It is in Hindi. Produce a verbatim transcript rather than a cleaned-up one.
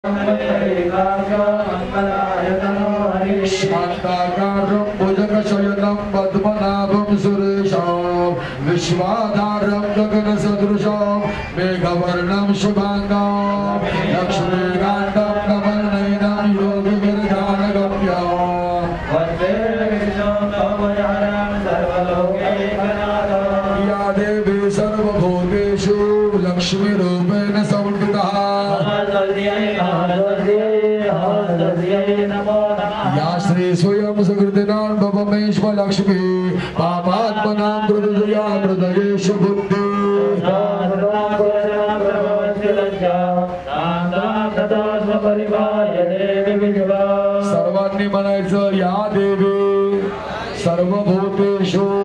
शान्ताकारं भुजगशयनं पद्मनाभं सुरेशं विश्वाधारं गगनसदृशं मेघवर्णं शुभाङ्गं लक्ष्मीकान्तं कमलनयनं योगिगिरिध्यानगम्यं वन्दे कृष्णं नवजानं सर्वलोकैकनाथं या देवी सर्वभूतेषु लक्ष्मीरूपेण संस्थिता या श्री स्वयं सुकृतिनां भवमेश्व लक्ष्मी पापात्मनां कृतया हृदयेषु बुद्धि सर्वांनी म्हणायचं या देवी सर्वभूतेषु